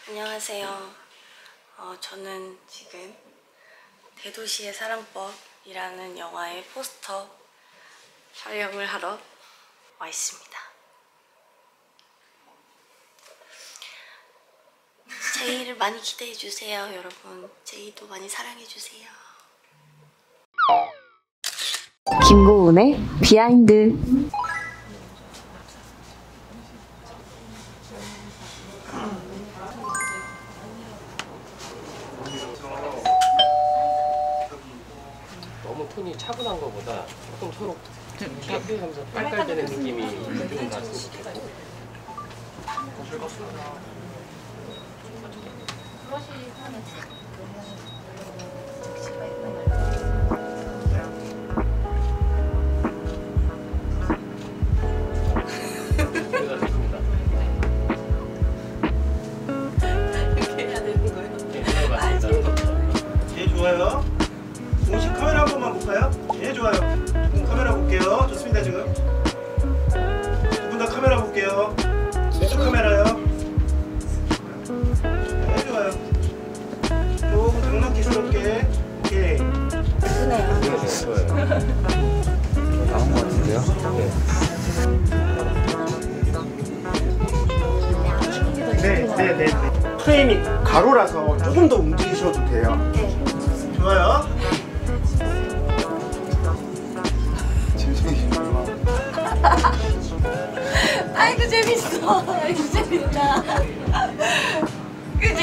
안녕하세요. 저는 지금 대도시의 사랑법이라는 영화의 포스터 촬영을 하러 와 있습니다. 제이를 많이 기대해주세요, 여러분. 제이도 많이 사랑해주세요. 김고은의 비하인드. 너무 톤이 차분한 것보다 조금 서로 하면서 깔깔대는 느낌이 좀 났으면 좋겠고. 이렇게 해야 되는 거예요? 예, 좋아요. 공식 카메라 한 번만 볼까요? 예, 좋아요. 카메라 볼게요. 좋습니다, 지금. 두 분 다 카메라 볼게요. 왼쪽 카메라요. 예, 좋아요. 조금 장난기스럽게. 오케이. 예쁘네요. 나온 것 같은데요? 네. 프레임이 가로라서 조금 더 움직이셔도 돼요. 네. 좋아요. 아이고 재밌어. 아이고 재밌다. 그치?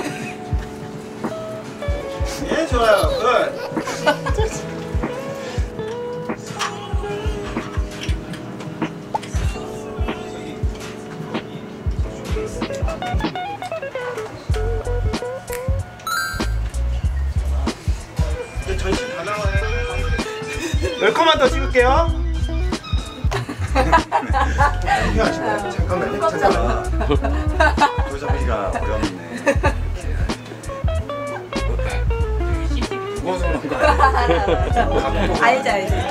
예, 좋아요. 굿. 이제 전신 다 나와요. 10컷만 더 찍을게요. 하시고 잠깐만요. 조잡기가 어렵네. 무거워서 그런 거 아니에요? 알지.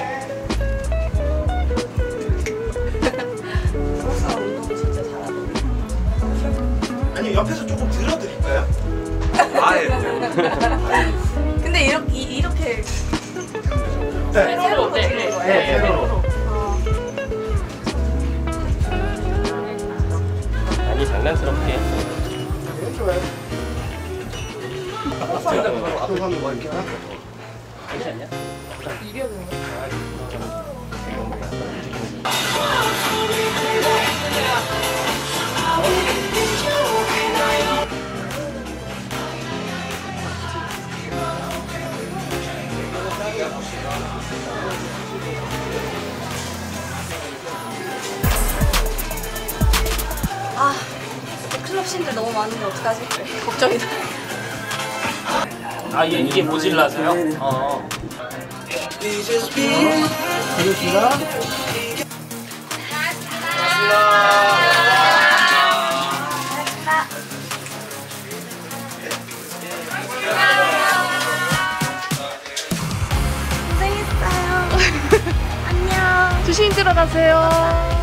아니, 옆에서 조금 들어드릴까요? 아예. 근데 이렇게 네. 새로 찍는 거예요? 네, 새로. 많이 장난스럽게. 네, 좋아요. 앞에 가면 뭐 이렇게 하고. 되지 않냐? 아, 클럽 씬들 너무 많은데 어떡하지? 걱정이다. 아, 이게 모질라서요? 고생했어요. 안녕. 조심히 들어가세요.